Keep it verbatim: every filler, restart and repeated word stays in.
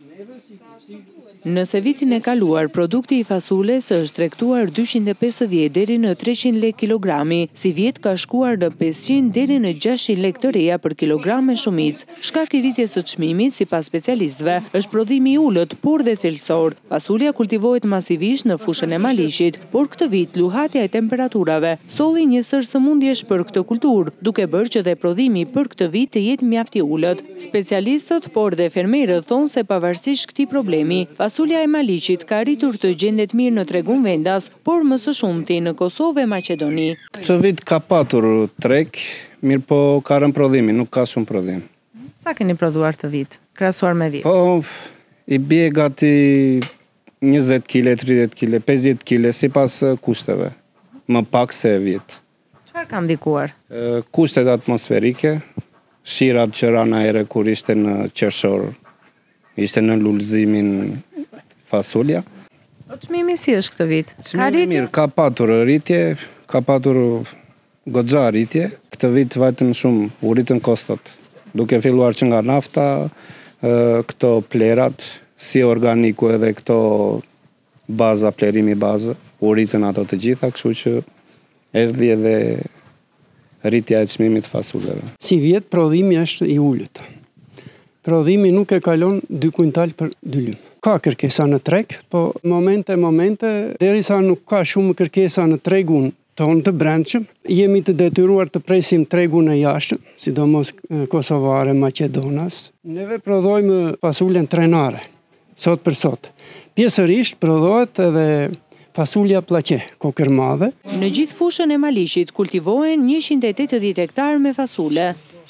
Nëse vitin e kaluar, produkti i fasules është tregtuar dyqind e pesëdhjetë deri në treqind lekë kilogrami, si vjet ka shkuar në pesëqind deri në gjashtëqind lekë të reja për kilogram me shumicë. Shkak i rritjes së çmimit, sipas specialistëve, është prodhimi i ulët, por dhe cilësor. Fasulia kultivohet masivisht në fushën e Maliqit, por këtë vit luhatja e temperaturave solli një sër sëmundjesh për këtë kulturë, duke bërë që dhe prodhimi për këtë vit të jetë mjaft i ulët. Specialistët, por dhe fermerët thonë se pavarësisht këtij problemi, fasulia e Maliqit ka arritur të gjendet mirë në tregun vendas, por më së shumti në Kosovë e Maqedoni. Këtë vit ka patur treg, mirë po ka rënë prodhimi, nuk ka shumë prodhim. Sa keni prodhuar të vit, krahasuar me vjet? Po, i bie gati njëzet kile, tridhjetë kile, pesëdhjetë kile, sipas kushteve, më pak se vjet. Çfarë ka ndikuar? Kushtet atmosferike, shirat që ranë ajre kur ishte në qershor, ishte në lullëzimin fasulja. O çmimi si është këtë vit? Ka rritje? Mirë, ka patur rritje, ka patur goxha rritje. Këtë vit vajtën shumë u rritën kostot. Duke filluar që nga nafta, këto plerat, si organiku edhe këto baza, plerimi bazë, u rritën ato të gjitha, kështu që erdhi edhe rritja e çmimit fasuleve. Si vjet prodhimi është i ulët. Prodhimi nuk e kalon dy kuintal për dy lymë. Ka kërkesa në treg, po momente momente, derisa nuk ka shumë kërkesa në tregun tonë të brendshëm, jemi të detyruar të presim tregun e jashtëm, sidomos kosovare, maqedonas. Neve prodhojmë fasulën trenare, sot për sot. Pjesërisht prodhohet edhe fasulja pllaqe, kokër madhe. Në gjithë fushën e Maliqit kultivohen njëqind e tetëdhjetë hektar me fasule.